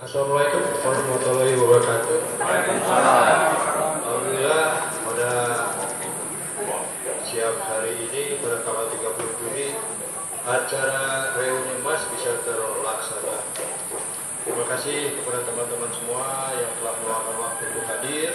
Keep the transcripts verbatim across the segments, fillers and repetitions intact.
Assalamualaikum warahmatullahi wabarakatuh. Alhamdulillah pada siang hari ini pada tanggal tiga puluh Juni acara reuni Mas bisa terlaksana. Terima kasih kepada teman-teman semua yang telah meluangkan waktu untuk hadir.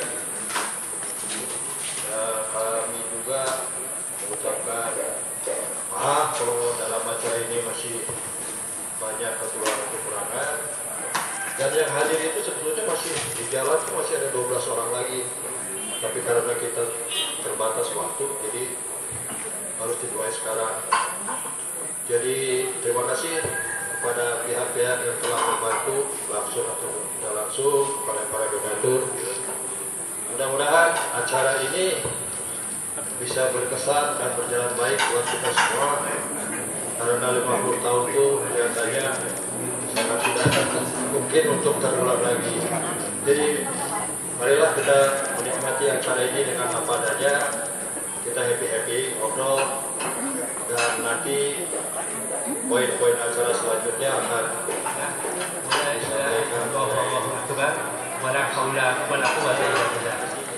Ya, kami juga mengucapkan maaf kalau dalam acara ini masih banyak kekurangan-kekurangan. Dan yang hadir itu sebetulnya masih di jalan itu masih ada dua belas orang lagi. Tapi karena kita terbatas waktu, jadi harus dimulai sekarang. Jadi terima kasih kepada pihak-pihak yang telah membantu langsung atau tidak langsung, kepada para donatur. Mudah-mudahan acara ini bisa berkesan dan berjalan baik buat kita semua. Karena lima puluh tahun itu biasanya sangat tidak mungkin untuk terulang lagi. Jadi marilah kita menikmati acara ini dengan apa adanya. Kita happy-happy, ngobrol, dan nanti poin-poin acara selanjutnya akan disampaikan. Wala haula wala quwwata illa billah.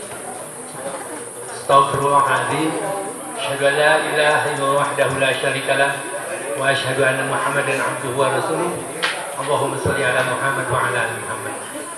Astaghfirullahaladzim. Asyhadu an la ilaha illallah wahdahu la syarika lah wa asyhadu anna Muhammadan abduhu wa rasuluh. Allahumma sholli ala Muhammad wa ala ali Muhammad.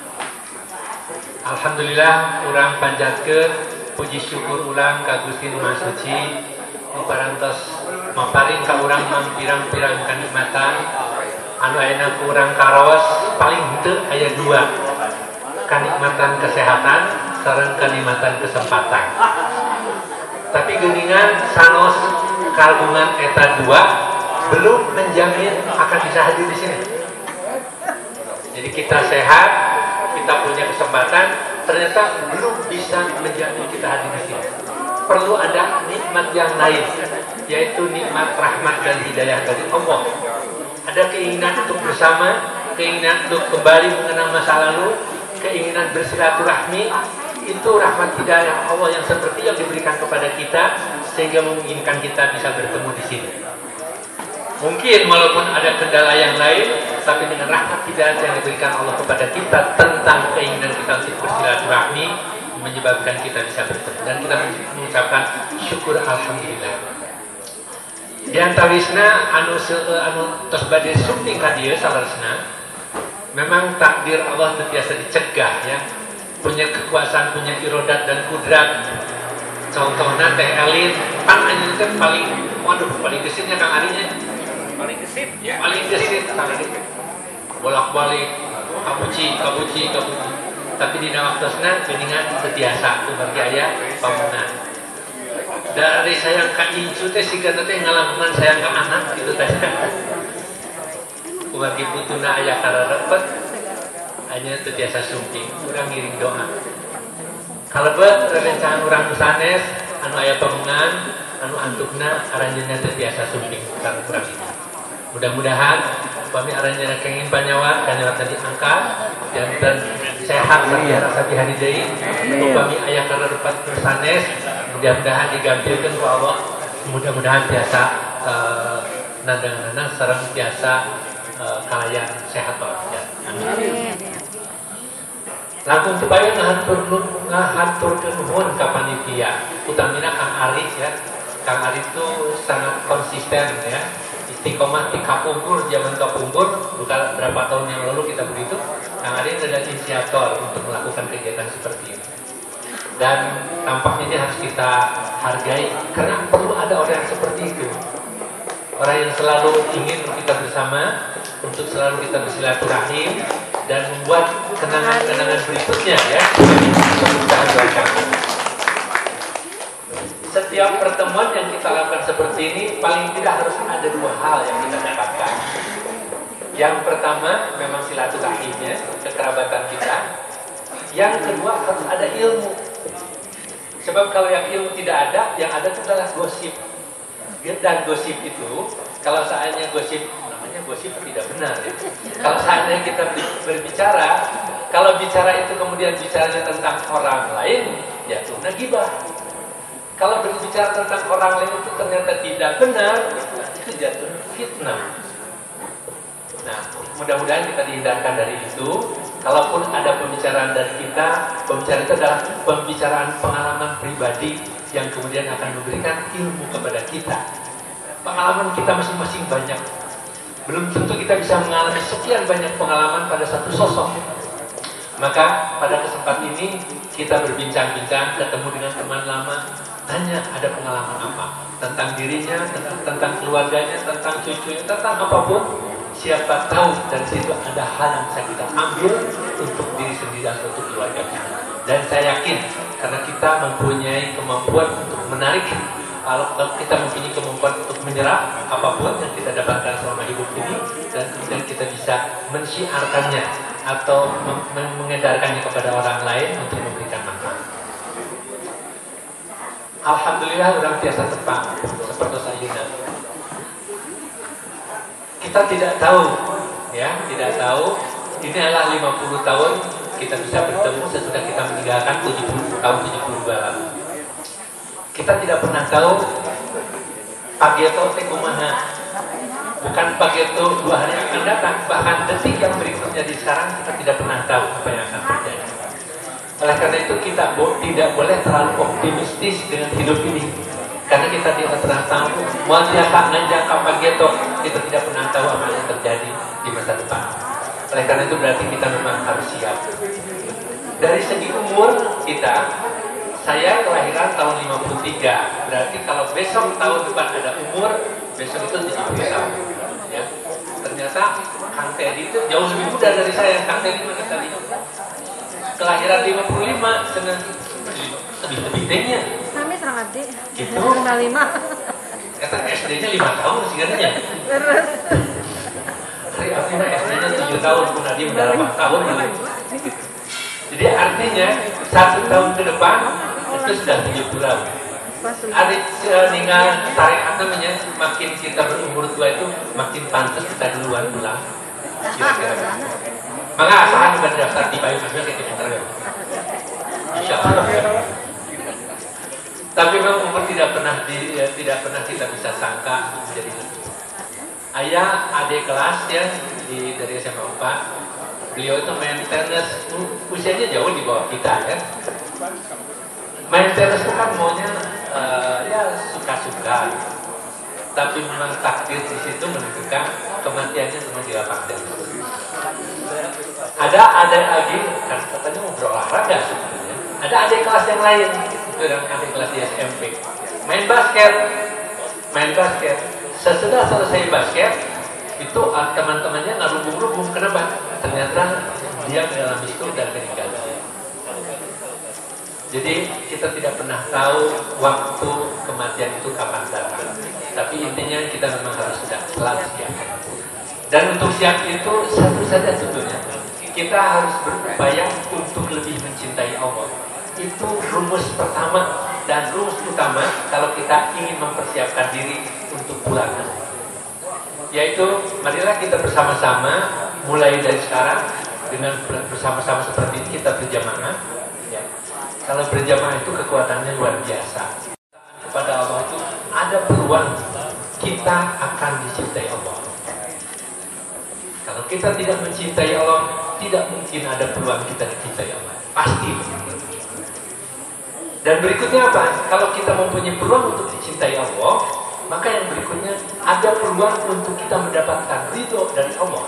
Alhamdulillah urang panjatkeun puji syukur ulang ka Gusti Nu Maha Suci nu parantos maparing ka urang pirang-pirang kanikmatan anu ayeuna ku urang karos paling henteu aya dua, kanikmatan kesehatan sareng kanikmatan kesempatan. Tapi geuningan sanos kagungan eta dua belum menjamin akan bisa hadir di sini. Jadi kita sehat, kita punya kesempatan, ternyata belum bisa menjamin kita hadir di sini. Perlu ada nikmat yang lain, yaitu nikmat rahmat dan hidayah dari Allah. Ada keinginan untuk bersama, keinginan untuk kembali mengenang masa lalu, keinginan bersilaturahmi. Itu rahmat hidayah Allah yang seperti yang diberikan kepada kita, sehingga memungkinkan kita bisa bertemu di sini. Mungkin walaupun ada kendala yang lain, tapi dengan rahmat hidayah yang diberikan Allah kepada kita tentang keinginan kita untuk bersilaturahmi, menyebabkan kita bisa bertemu dan kita mengucapkan syukur alhamdulillah. Di antawisna anu anu tos bade sumping ka dieu salaresna, memang takdir Allah terbiasa dicegah ya. Punya kekuasaan, punya irodat dan kudrat. Contohnya teh Elin, pan anjing teh paling, waduh paling gesitnya Kang Arinya. Paling gesit ya. Paling gesit Kang Ari. Bolak-balik, kabuci, kabuci, kabuci. Tapi di waktosna geuningan setiasa umargi aya pamungan. Dari sayang ka incu teh sigana teh ngalamungan sayang ka anak gitu teh. Umargi putuna aya kararepet. Hanya terbiasa sumping, urang ngiring doa. Kalebet rerencangan urang sanes, anu aya pamungan, anu antukna aranjeunna terbiasa sumping sareng urang ini. Mudah-mudahan upami aranjeunna kenging panyawa, kanyawa tadi angkat, janten sehat sareng rasa di deui. Upami aya karerepat sanes, mudah-mudahan digampilkeun ku Allah. Mudah-mudahan biasa uh, nandang-nandang sareng biasa uh, kalayan sehat walafiat. Amin. Langsung supaya ngahatur ngahaturkeun nuhun ka panitia, utamina Kang Ari ya. Kang Ari itu sangat konsisten ya. Istiqomah di Kapumpur, zaman Kapumpur, bukan berapa tahun yang lalu kita begitu. Kang Ari adalah inisiator untuk melakukan kegiatan seperti ini. Dan tampaknya ini harus kita hargai karena perlu ada orang yang seperti itu. Orang yang selalu ingin kita bersama, untuk selalu kita bersilaturahim dan membuat kenangan-kenangan berikutnya ya. Setiap pertemuan yang kita lakukan seperti ini paling tidak harus ada dua hal yang kita dapatkan. Yang pertama memang silaturahimnya, kekerabatan kita. Yang kedua harus ada ilmu. Sebab kalau yang ilmu tidak ada, yang ada itu adalah gosip. Dan gosip itu, kalau seandainya gosip gosip tidak benar ya. Kalau seandainya kita berbicara, kalau bicara itu kemudian bicaranya tentang orang lain, ya itu gibah. Kalau berbicara tentang orang lain itu ternyata tidak benar, itu jatuh fitnah. Nah, mudah-mudahan kita dihindarkan dari itu. Kalaupun ada pembicaraan dari kita, pembicaraan itu adalah pembicaraan pengalaman pribadi yang kemudian akan memberikan ilmu kepada kita. Pengalaman kita masing-masing banyak. Belum tentu kita bisa mengalami sekian banyak pengalaman pada satu sosok. Maka pada kesempatan ini kita berbincang-bincang, ketemu dengan teman lama, tanya ada pengalaman apa tentang dirinya, tentang, tentang keluarganya, tentang cucunya, tentang apapun. Siapa tahu dari situ ada hal yang bisa kita ambil untuk diri sendiri dan untuk keluarga kita. Dan saya yakin karena kita mempunyai kemampuan untuk menarik, kalau kita mempunyai kemampuan untuk menyerap apapun yang kita dapatkan selama hidup ini, dan kemudian kita bisa mensiarkannya atau mengedarkannya kepada orang lain untuk memberikan manfaat. Alhamdulillah orang biasa tepat seperti Sayyidina. Kita tidak tahu, ya, tidak tahu. Ini adalah lima puluh tahun kita bisa bertemu sesudah kita meninggalkan tujuh puluh tahun tujuh puluh dua lalu. Kita tidak pernah tahu Pageto Tekumaha, bukan Pageto dua hari yang akan datang, bahkan detik yang berikutnya di sekarang kita tidak pernah tahu apa yang akan terjadi. Oleh karena itu kita bo tidak boleh terlalu optimistis dengan hidup ini, karena kita tidak pernah tahu. Mau jangka menjangka Pageto, kita tidak pernah tahu apa yang terjadi di masa depan. Oleh karena itu berarti kita memang harus siap. Dari segi umur kita, saya kelahiran tahun lima puluh tiga, berarti kalau besok tahun depan ada umur, besok itu tujuh puluh tahun. Ya. Ternyata Kang Teddy itu jauh lebih muda dari saya. Kang Teddy mana tadi? Kelahiran lima puluh lima, dengan lebih lebih tingginya. Kami serang adik. Gitu. Kena lima. Kata S D-nya lima tahun sebenarnya. Terus. Hari artinya S D-nya tujuh tahun, pun dia udah delapan tahun. Jadi artinya satu tahun ke depan itu sudah tujuh puluh tahun. Adik tinggal tarik namanya, makin kita berumur tua itu makin pantas kita duluan pulang. Kira-kira. Maka asalkan berdasar di bayu juga kita interview. Insya Allah. Tapi memang umur tidak pernah di, ya, tidak pernah kita bisa sangka menjadi lebih. Ayah adik kelas ya di dari S M A empat. Beliau itu main tenis, usianya jauh di bawah kita ya. Main tenis itu kan maunya uh, ya suka-suka, tapi memang takdir di situ menentukan kematiannya cuma di lapangan tenis. Ada ada lagi kan katanya mau berolahraga sebenarnya. Ada adik kelas yang lain, itu yang adik kelas di S M P. Main basket, main basket. Sesudah selesai basket, itu teman-temannya ngerubung-rubung. Kenapa? Ternyata dia mengalami stroke dan meninggal. Jadi kita tidak pernah tahu waktu kematian itu kapan datang. Tapi intinya kita memang harus sudah selalu siap. Dan untuk siap itu satu saja sebetulnya. Kita harus berupaya untuk lebih mencintai Allah. Itu rumus pertama dan rumus utama kalau kita ingin mempersiapkan diri untuk pulang. Yaitu marilah kita bersama-sama mulai dari sekarang dengan bersama-sama seperti ini kita berjamaah. Ya. Kalau berjamaah itu kekuatannya luar biasa. Kepada Allah itu ada peluang kita akan dicintai Allah. Kalau kita tidak mencintai Allah, tidak mungkin ada peluang kita dicintai Allah. Pasti. Dan berikutnya apa? Kalau kita mempunyai peluang untuk dicintai Allah, maka yang berikutnya ada peluang untuk kita mendapatkan ridho dari Allah.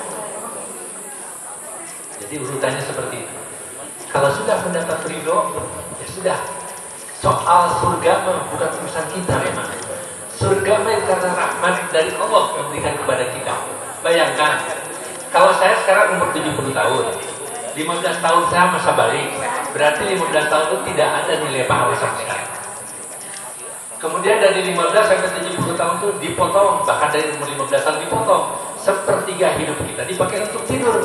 Jadi urutannya seperti itu. Kalau sudah mendapat ridho, ya sudah. Soal surga bukan urusan kita memang. Surga memang karena rahmat dari Allah memberikan kepada kita. Bayangkan, kalau saya sekarang umur tujuh puluh tahun, lima belas tahun saya masa balik, berarti lima belas tahun itu tidak ada nilai pahala sama sekali. Kemudian dari lima belas sampai tujuh puluh tahun itu dipotong, bahkan dari umur lima belas tahun dipotong, sepertiga hidup kita dipakai untuk tidur.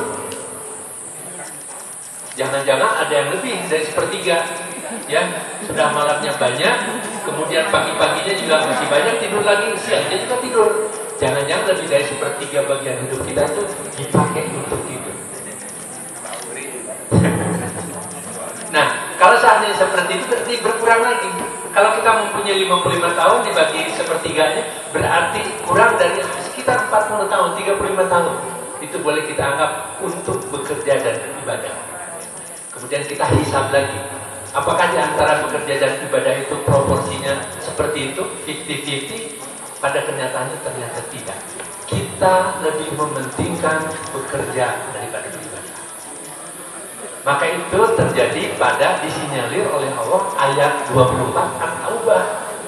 Jangan-jangan ada yang lebih dari sepertiga, ya sudah malamnya banyak, kemudian pagi-paginya juga masih banyak tidur lagi, siangnya juga tidur. Jangan-jangan lebih dari sepertiga bagian hidup kita itu dipakai untuk tidur. Nah, kalau seandainya seperti itu berarti berkurang lagi. Kalau kita mempunyai lima puluh lima tahun dibagi sepertiganya, berarti kurang dari sekitar empat puluh tahun, tiga puluh lima tahun. Itu boleh kita anggap untuk bekerja dan beribadah. Kemudian kita hisab lagi. Apakah di antara bekerja dan ibadah itu proporsinya seperti itu, lima puluh lima puluh? Pada kenyataannya ternyata tidak. Kita lebih mementingkan bekerja daripada ibadah. Maka itu terjadi pada disinyalir oleh Allah ayat dua puluh empat At-Taubah.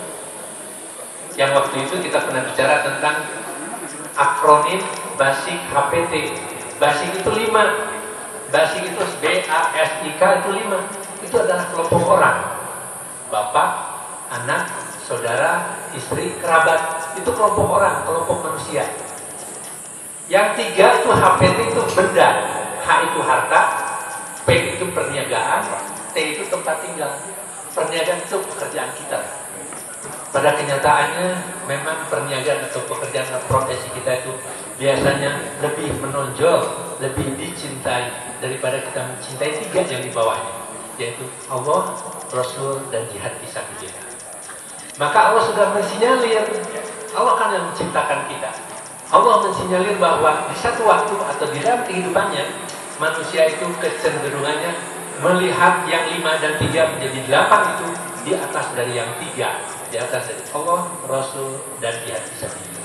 Yang waktu itu kita pernah bicara tentang akronim BASIK H P T. BASIK itu lima. BASIK itu B A S I K itu lima. Itu adalah kelompok orang. Bapak, anak, saudara, istri, kerabat. Itu kelompok orang, kelompok manusia. Yang tiga itu H P T itu benda. H itu harta, P itu perniagaan, T itu tempat tinggal. Perniagaan itu pekerjaan kita. Pada kenyataannya memang perniagaan atau pekerjaan atau profesi kita itu biasanya lebih menonjol, lebih dicintai daripada kita mencintai tiga yang di bawahnya, yaitu Allah, Rasul, dan jihad fisabilillah. Maka Allah sudah mensinyalir, Allah kan yang menciptakan kita. Allah mensinyalir bahwa di satu waktu atau di dalam kehidupannya manusia itu kecenderungannya melihat yang lima dan tiga menjadi delapan itu di atas dari yang tiga, di atas dari Allah, Rasul, dan jihad fisabilillah.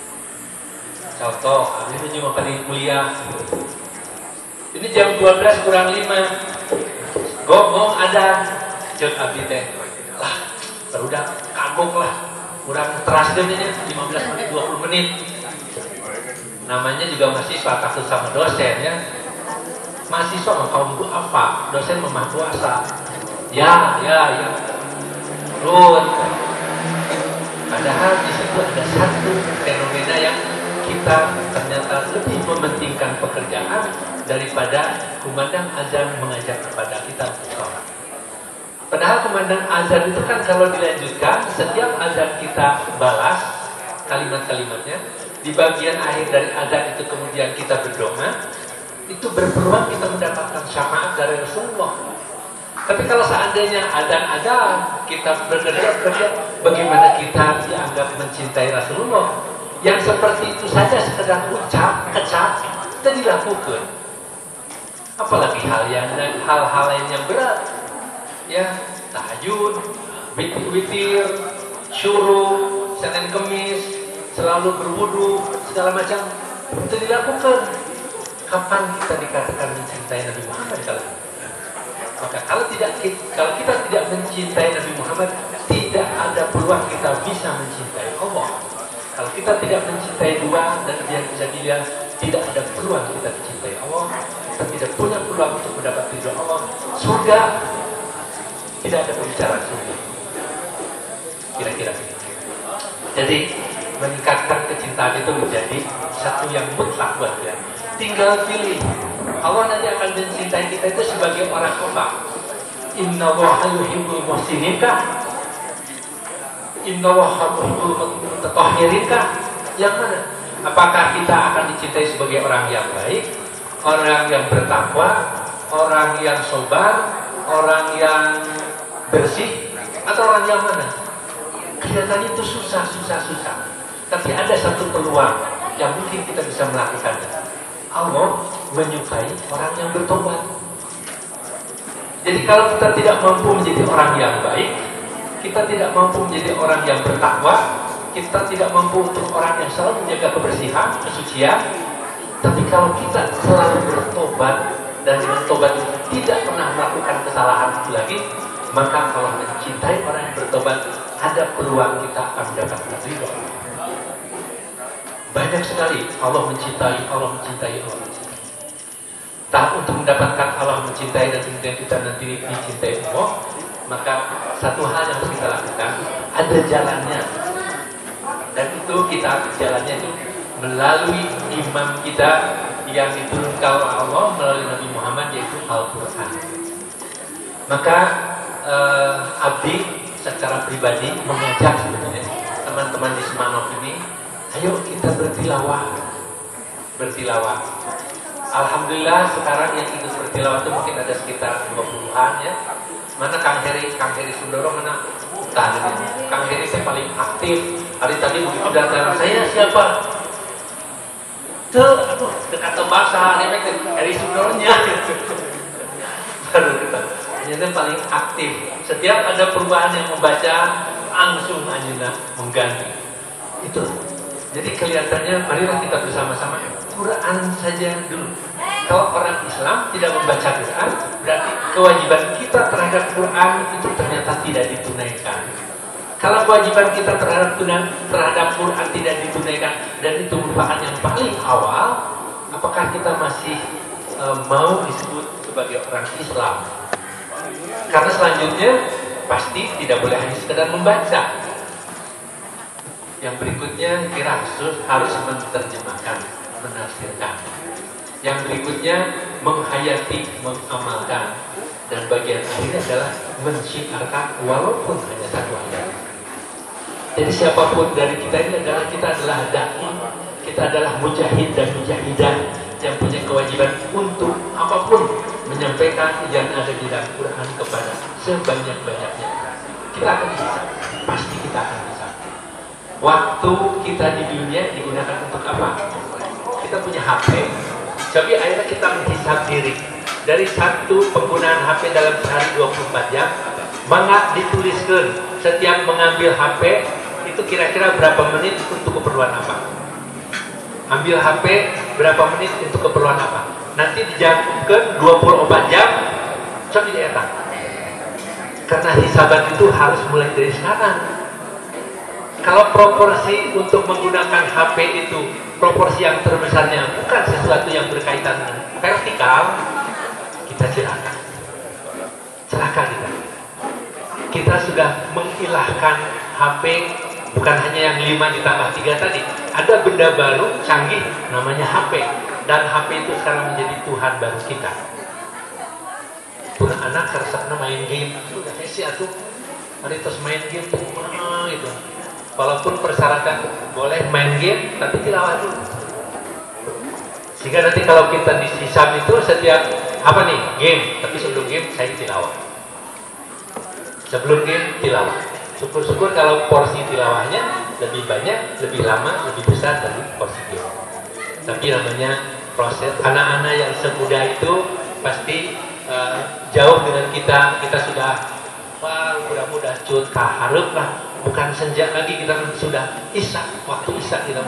Contoh, ini cuma pergi kuliah. Ini jam dua belas kurang lima. Gomong ada jod abdi teh. Lah, berudak kagok lah. Kurang teras deh lima belas menit, dua puluh menit. Namanya juga mahasiswa takut sama dosen ya. Mahasiswa kaum apa? Dosen memah puasa. Ya, ya, ya. Run. Padahal di situ ada satu fenomena yang kita ternyata lebih mementingkan pekerjaan daripada kumandang azan mengajak kepada kita untuk sholat. Padahal kumandang azan itu kan kalau dilanjutkan, setiap azan kita balas kalimat-kalimatnya, di bagian akhir dari azan itu kemudian kita berdoa, itu berpeluang kita mendapatkan syafaat dari Rasulullah. Tapi kalau seandainya azan-azan kita bekerja-kerja, bagaimana kita dianggap mencintai Rasulullah? Yang seperti itu saja sekedar ucap, kecap, tidak dilakukan. Apalagi hal yang hal-hal lain yang berat, ya tahajud, witir, syuruh, Senin Kemis, selalu berwudu, segala macam itu dilakukan. Kapan kita dikatakan mencintai Nabi Muhammad kalau? Maka kalau tidak, kalau kita tidak mencintai Nabi Muhammad, tidak ada peluang kita bisa mencintai Allah. Kalau kita tidak mencintai dua dan yang bisa dilihat, tidak ada peluang kita mencintai Allah. Kita tidak punya peluang untuk mendapat ridho Allah. Surga, tidak ada pembicaraan surga. Kira-kira. Jadi meningkatkan kecintaan itu menjadi satu yang mutlak buat dia. Tinggal pilih. Allah nanti akan mencintai kita itu sebagai orang apa? Inna Allaha yuhibbul muhsinin kah? Inna Allaha yuhibbul mutatahhirin kah? Yang mana? Apakah kita akan dicintai sebagai orang yang baik, orang yang bertakwa, orang yang sobar, orang yang bersih, atau orang yang mana? Kelihatannya itu susah, susah, susah. Tapi ada satu peluang yang mungkin kita bisa melakukannya. Allah menyukai orang yang bertobat. Jadi kalau kita tidak mampu menjadi orang yang baik, kita tidak mampu menjadi orang yang bertakwa, kita tidak mampu untuk orang yang selalu menjaga kebersihan, kesucian. Tapi kalau kita selalu bertobat dan dengan tobat itu tidak pernah melakukan kesalahan itu lagi, maka kalau mencintai orang yang bertobat, ada peluang kita akan mendapatkan ridho. Banyak sekali Allah mencintai, Allah mencintai, Allah mencintai. Tak untuk mendapatkan Allah mencintai dan kemudian kita nanti dicintai Allah, maka satu hal yang harus kita lakukan, ada jalannya. Dan itu kita jalannya itu melalui imam kita yang diturunkan oleh Allah melalui Nabi Muhammad, yaitu Al-Quran. Maka eh, Abdi secara pribadi mengajak sebenarnya teman-teman di Semanok ini, ayo kita bertilawah, bertilawah. Alhamdulillah sekarang yang ikut bertilawah itu mungkin ada sekitar dua puluhan ya. Mana Kang Heri, Kang Heri Sundoro mana? Tadi Kang Heri saya paling aktif. Hari tadi begitu datang, saya siapa? Tuh, aduh, dekat tebasa, ini Heri Sundoronya. Harus kita. Ternyata paling aktif. Setiap ada perubahan yang membaca, langsung Anjuna mengganti. Itu. Jadi kelihatannya, marilah kita bersama-sama Quran saja dulu. Kalau orang Islam tidak membaca Quran, berarti kewajiban kita terhadap Quran itu ternyata tidak ditunaikan. Kalau kewajiban kita terhadap terhadap Quran tidak ditunaikan dan itu merupakan yang paling awal, apakah kita masih e, mau disebut sebagai orang Islam? Karena selanjutnya pasti tidak boleh hanya sekedar membaca. Yang berikutnya kira harus menerjemahkan, menafsirkan. Yang berikutnya menghayati, mengamalkan. Dan bagian akhirnya adalah mensyiarkan walaupun hanya satu ayat. Jadi siapapun dari kita ini adalah kita adalah dai, kita adalah mujahid dan mujahidah yang punya kewajiban untuk apapun menyampaikan yang ada di dalam Quran kepada sebanyak-banyaknya. Kita akan bisa, pasti kita akan bisa. Waktu kita di dunia digunakan untuk apa? Kita punya H P, tapi akhirnya kita menghisap diri. Dari satu penggunaan H P dalam sehari dua puluh empat jam, maka dituliskan setiap mengambil H P itu kira-kira berapa menit untuk keperluan apa? Ambil H P berapa menit untuk keperluan apa? Nanti dijangkaukan dua puluh empat jam, coba dihitung. Karena hisaban itu harus mulai dari sekarang. Kalau proporsi untuk menggunakan H P itu proporsi yang terbesarnya bukan sesuatu yang berkaitan dengan vertikal, kita celaka. Celaka kita. Kita sudah mengilahkan H P bukan hanya yang lima ditambah tiga tadi. Ada benda baru canggih namanya H P dan H P itu sekarang menjadi Tuhan baru kita. Pun anak keresakna main game, udah hesi atuh. Mari terus main game tuh, itu. Walaupun persyaratan boleh main game, tapi tilawah dulu. Sehingga nanti kalau kita disisam itu setiap apa nih game, tapi sebelum game saya tilawah. Sebelum game tilawah. Syukur-syukur kalau porsi tilawahnya lebih banyak, lebih lama, lebih besar dari porsi game. Tapi namanya proses. Anak-anak yang semudah itu pasti uh, jauh dengan kita. Kita sudah wah mudah-mudah cut kaharep lah. Bukan senja lagi, kita sudah isya, waktu isya kita.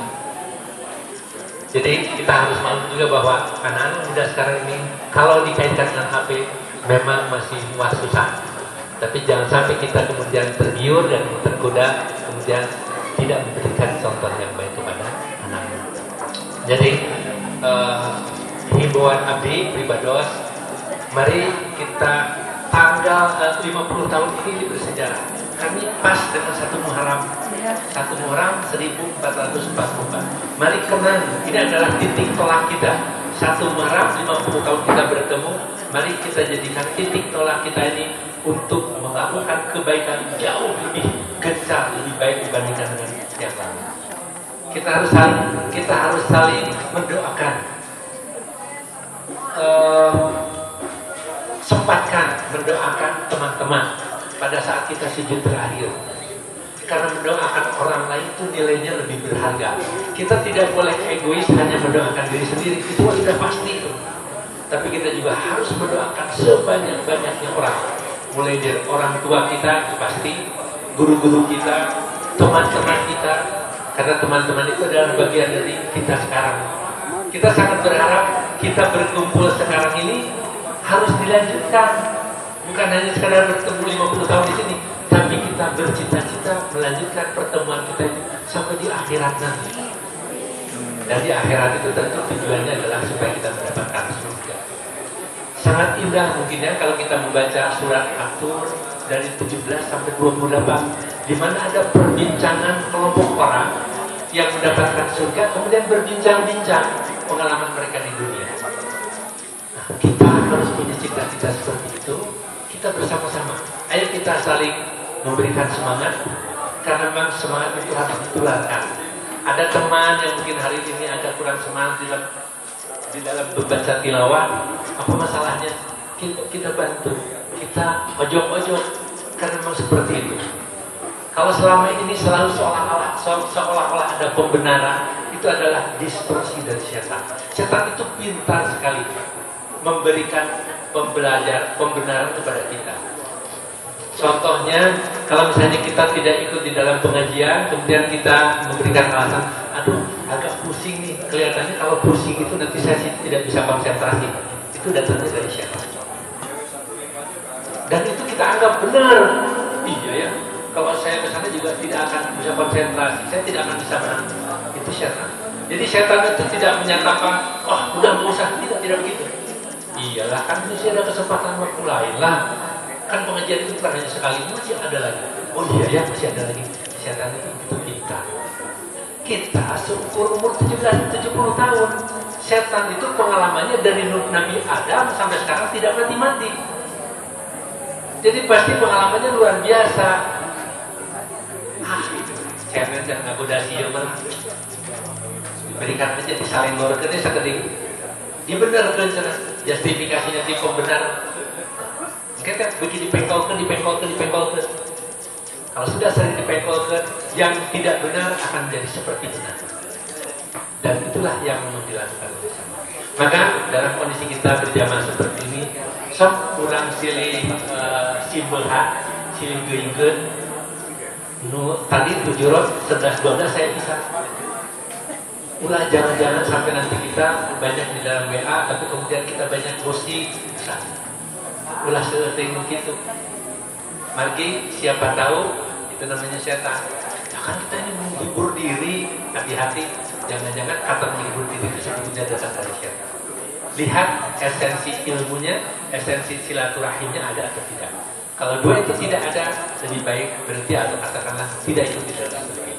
Jadi kita harus malu juga bahwa anak-anak muda sekarang ini kalau dikaitkan dengan H P memang masih wah susah. Tapi jangan sampai kita kemudian tergiur dan tergoda, kemudian tidak memberikan contoh yang baik kepada anak-anak. Jadi uh, himbauan abdi pribados, mari kita tanggal uh, lima puluh tahun ini bersejarah. Kami pas dengan satu Muharram, satu Muharram seribu empat ratus empat puluh empat. Mari kenang, ini adalah titik tolak kita. Satu Muharram lima puluh tahun kita bertemu. Mari kita jadikan titik tolak kita ini untuk melakukan kebaikan jauh lebih gencar, lebih baik dibandingkan dengan yang lalu. Kita harus saling, kita harus saling mendoakan. Uh, sempatkan mendoakan teman-teman pada saat kita sujud terakhir. Karena mendoakan orang lain itu nilainya lebih berharga. Kita tidak boleh egois hanya mendoakan diri sendiri, itu sudah pasti. Tapi kita juga harus mendoakan sebanyak-banyaknya orang. Mulai dari orang tua kita, pasti guru-guru kita, teman-teman kita. Karena teman-teman itu adalah bagian dari kita sekarang. Kita sangat berharap kita berkumpul sekarang ini harus dilanjutkan. Bukan hanya sekadar bertemu lima puluh tahun di sini, tapi kita bercita-cita melanjutkan pertemuan kita sampai di akhirat nanti. Dan di akhirat itu tentu tujuannya adalah supaya kita mendapatkan surga. Sangat indah mungkin ya kalau kita membaca surat At-Tur dari tujuh belas sampai dua puluh delapan, di mana ada perbincangan kelompok orang yang mendapatkan surga, kemudian berbincang-bincang pengalaman mereka di dunia. Nah, kita harus punya cita-cita seperti itu. Kita bersama-sama, ayo kita saling memberikan semangat, karena memang semangat itu harus ditularkan. Ada teman yang mungkin hari ini agak kurang semangat di dalam, di dalam membaca tilawah, apa masalahnya? Kita, kita bantu, kita ojok-ojok, karena memang seperti itu. Kalau selama ini selalu seolah-olah seolah-olah ada pembenaran, itu adalah distorsi dari setan. Setan itu pintar sekali memberikan pembelajar pembenaran kepada kita. Contohnya, kalau misalnya kita tidak ikut di dalam pengajian, kemudian kita memberikan alasan, aduh agak pusing nih, kelihatannya kalau pusing itu nanti saya tidak bisa konsentrasi. Itu datangnya dari siapa? Dan itu kita anggap benar. Iya ya, kalau saya ke sana juga tidak akan bisa konsentrasi, saya tidak akan bisa menang. Itu setan. Jadi setan itu tidak menyatakan, oh udah nggak usah, tidak tidak begitu. Iyalah, kan masih ada kesempatan waktu lain lah. Kan pengajian itu bukan hanya sekali, masih ada lagi. Oh iya ya, masih ada lagi. Setan itu kita. Kita seukur umur tujuh belas tujuh puluh tahun. Setan itu pengalamannya dari Nabi Adam sampai sekarang tidak mati-mati. Jadi pasti pengalamannya luar biasa. Ah, saya jangan ngagoda sieu mah. Diberikan aja di saling gorkeun sakedik. Dibenerkeun cenah. Justifikasinya di pembenar. Kita begini dipengkolkan, dipengkolkan, dipengkolkan. Kalau sudah sering dipengkolkan, yang tidak benar akan menjadi seperti benar. Dan itulah yang mau dilakukan bersama. Maka dalam kondisi kita berjamaah seperti ini, sok ulang silih uh, simbol hak, silih geingkeun. Nu tadi tujuh rot, sebelas dua belas saya bisa. Ulah jangan-jangan sampai nanti kita banyak di dalam W A, tapi kemudian kita banyak gosip. Ulah seperti itu. Mari siapa tahu itu namanya setan. Ya kan kita ini menghibur diri, hati-hati. Jangan-jangan kata menghibur diri itu sebetulnya datang dari setan. Lihat esensi ilmunya, esensi silaturahimnya ada atau tidak. Kalau dua itu tidak ada, lebih baik berhenti atau katakanlah tidak ikut di dalam studi.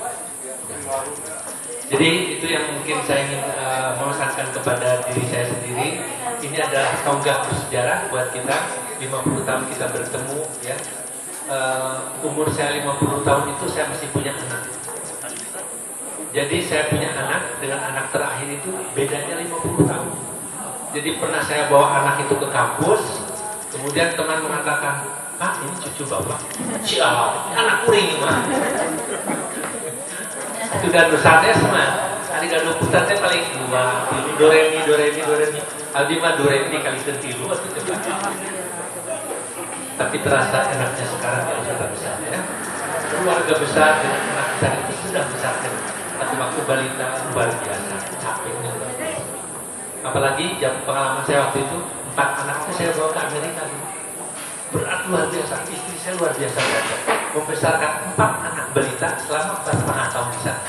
Jadi itu yang mungkin saya ingin uh, memesankan kepada diri saya sendiri. Ini adalah tonggak bersejarah buat kita. lima puluh tahun kita bertemu, ya. Uh, umur saya lima puluh tahun itu saya masih punya anak. Jadi saya punya anak dengan anak terakhir itu bedanya lima puluh tahun. Jadi pernah saya bawa anak itu ke kampus, kemudian teman mengatakan, "Pak, ini cucu Bapak." "Siap, anak kuring mah." Itu dan dosanya sama. Hari gado putarnya paling dua, doremi, doremi, doremi. Aldi mah doremi dikali tilu atau coba. Tapi terasa enaknya sekarang yang sudah besar, ya. Keluarga besar dengan anak besar itu sudah besar kan. Tapi waktu balita luar biasa, capeknya. Apalagi jam pengalaman saya waktu itu empat anak itu saya bawa ke Amerika. Berat luar biasa, istri saya luar biasa belajar. Membesarkan empat anak balita selama empat setengah tahun di sana.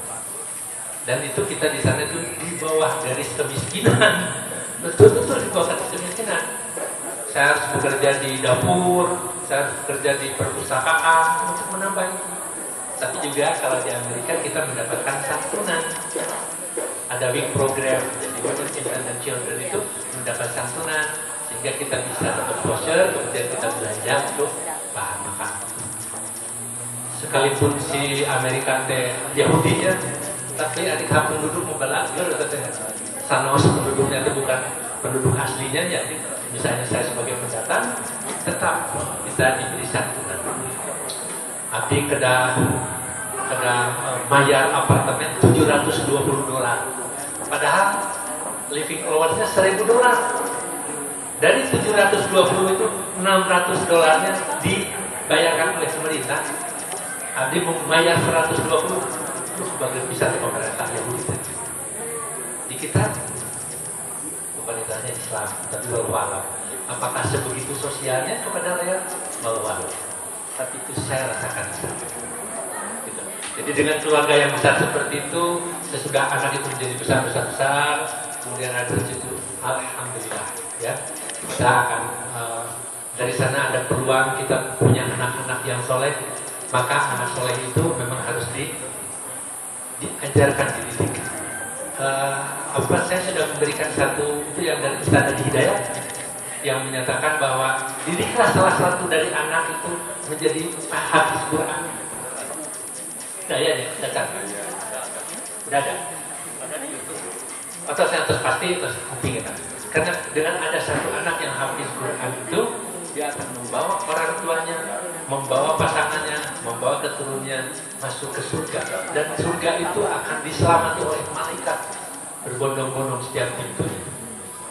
Dan itu kita di sana itu di bawah garis kemiskinan, betul-betul di bawah garis kemiskinan. Saya harus bekerja di dapur, saya harus bekerja di perpustakaan untuk menambah itu. Tapi juga kalau di Amerika kita mendapatkan santunan. Ada W I C program, jadi Women, Infant and Children itu mendapat santunan sehingga kita bisa dapat voucher, kemudian kita belanja untuk bahan makan. Sekalipun si Amerika teh Yahudinya, tapi adik hak penduduk membalagir katanya. Sanos penduduknya itu bukan penduduk aslinya, jadi misalnya saya sebagai pendatang tetap bisa diberi santunan. Abdi kedah kedah bayar apartemen tujuh ratus dua puluh dolar, padahal living allowance-nya seribu dolar. Dari tujuh ratus dua puluh itu enam ratus dolarnya dibayarkan oleh pemerintah. Abdi membayar seratus dua puluh itu sebagai bisa di pemerintah Yahudi. Di kita pemerintahnya Islam, tapi walau apakah sebegitu sosialnya kepada rakyat? Walau, tapi itu saya rasakan. Gitu. Jadi dengan keluarga yang besar seperti itu, sesudah anak itu menjadi besar besar besar, kemudian ada itu, alhamdulillah, ya kita akan uh, dari sana ada peluang kita punya anak-anak yang soleh, maka anak soleh itu memang harus di diajarkan, dididik. Uh, apa saya sudah memberikan satu itu yang dari Ustaz Adi Hidayat yang menyatakan bahwa didiklah salah satu dari anak itu menjadi hafiz Quran. Dayanya, cacat. Udah ada. Atau saya terus pasti terus kuping kita. Karena dengan ada satu anak yang hafiz Quran itu, dia akan membawa orang tuanya, membawa pasangannya, membawa keturunannya masuk ke surga. Dan surga itu akan diselamati oleh malaikat berbondong-bondong setiap pintunya.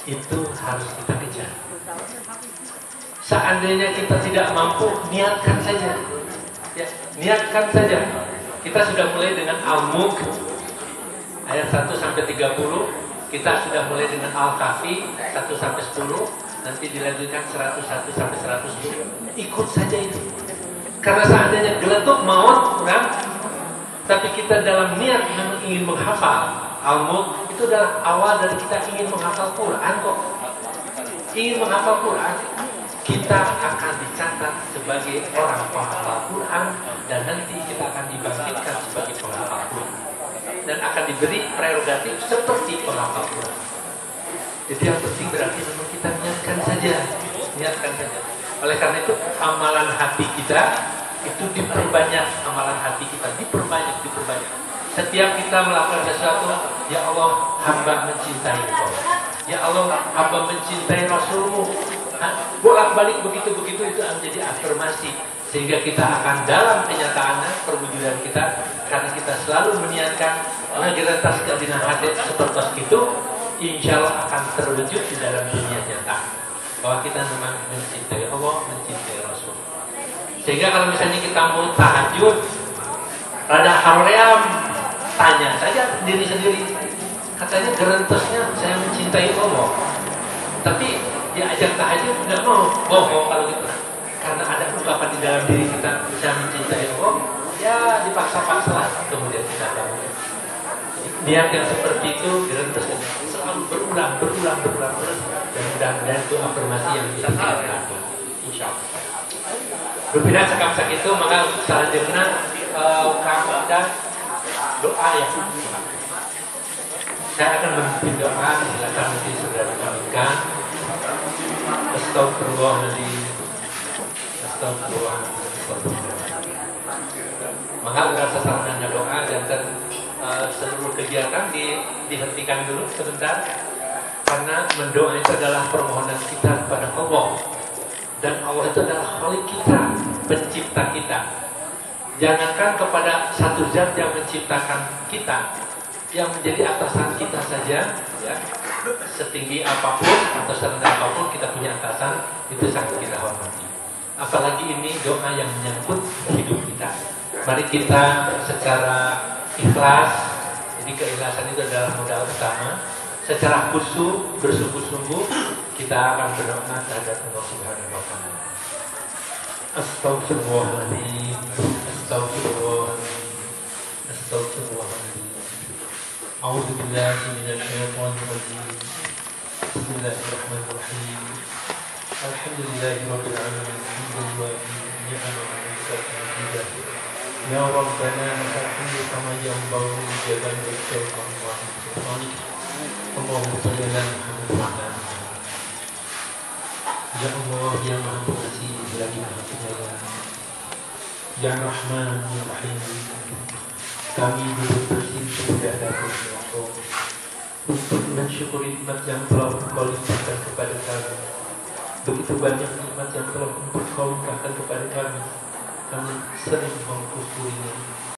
itu harus kita kejar. Seandainya kita tidak mampu, niatkan saja. Ya, niatkan saja. Kita sudah mulai dengan Al-Mulk ayat satu sampai tiga puluh. Kita sudah mulai dengan Al-Kahfi satu sampai sepuluh. Nanti dilanjutkan seratus satu sampai seratus sepuluh. Ikut saja itu. Karena seandainya geletuk maut, kan? Tapi kita dalam niat memang ingin menghafal Al-Mulk, itu adalah awal dari kita ingin menghafal Quran kok. Ingin menghafal Quran, kita akan dicatat sebagai orang penghafal Quran, dan nanti kita akan dibangkitkan sebagai penghafal Quran dan akan diberi prerogatif seperti penghafal Quran. Jadi yang penting berarti memang kita niatkan saja, niatkan saja. Oleh karena itu amalan hati kita itu diperbanyak, amalan hati kita diperbanyak, diperbanyak. Setiap kita melakukan sesuatu, ya Allah, hamba mencintai Engkau. Ya Allah, hamba mencintai Rasulmu. Bolak-balik begitu-begitu itu menjadi afirmasi, sehingga kita akan dalam kenyataannya perwujudan kita, karena kita selalu meniatkan nageretas kadina hadits seperti itu, insya Allah akan terwujud di dalam dunia nyata bahwa kita memang mencintai Allah, mencintai Rasul. Sehingga kalau misalnya kita mau tahajud, rada haream, tanya saja diri sendiri. Katanya gerentesnya saya mencintai Allah, tapi diajak tahajud nggak mau, bohong kalau gitu. Karena ada ungkapan di dalam diri kita, saya mencintai Allah, ya dipaksa-paksa lah, kemudian kita tahu. Niat yang seperti itu gerentesnya selalu berulang, berulang, berulang terus, dan mudah-mudahan itu afirmasi yang bisa kita lakukan, insya Allah. Berpindah sekam-sak itu, maka selanjutnya uh, kamu ada doa ya. Saya akan memimpin doa, silakan nanti sudah dikabulkan. Astagfirullahaladzim, Astagfirullahaladzim. Maka berasa sarana doa dan ter, uh, seluruh kegiatan di, dihentikan dulu sebentar, karena mendoa itu adalah permohonan kita kepada Allah, dan Allah itu adalah Khalik kita, pencipta kita. Jangankan kepada satu zat yang menciptakan kita, yang menjadi atasan kita saja, ya, setinggi apapun atau serendah apapun kita punya atasan, itu sangat kita hormati. Apalagi ini doa yang menyangkut hidup kita. Mari kita secara ikhlas, jadi keikhlasan itu adalah modal utama. Secara khusyuk, bersungguh-sungguh, kita akan berdoa terhadap Allah Subhanahu wa Ta'ala. Astagfirullahaladzim, Astagfirullahaladzim, Astagfirullahaladzim. A'udzu billahi minasy syaithanir rajim. Bismillahirrahmanirrahim. Alhamdulillahirabbil alamin. Alhamdulillah ni'mal ya Rabbana lakal kama yanbaghi li jalali wajhika wa sultanik. Allahumma shalli ala Muhammad. Ya Allah yang Maha Pengasih lagi Maha Penyayang, Ya Rahman Ya Rahim, kami duduk bersimpuh di hadapan Allah untuk mensyukuri nikmat yang telah Engkau limpahkan kepada kami. Begitu banyak nikmat yang telah Engkau limpahkan kepada kami, kami sering mengkufurinya.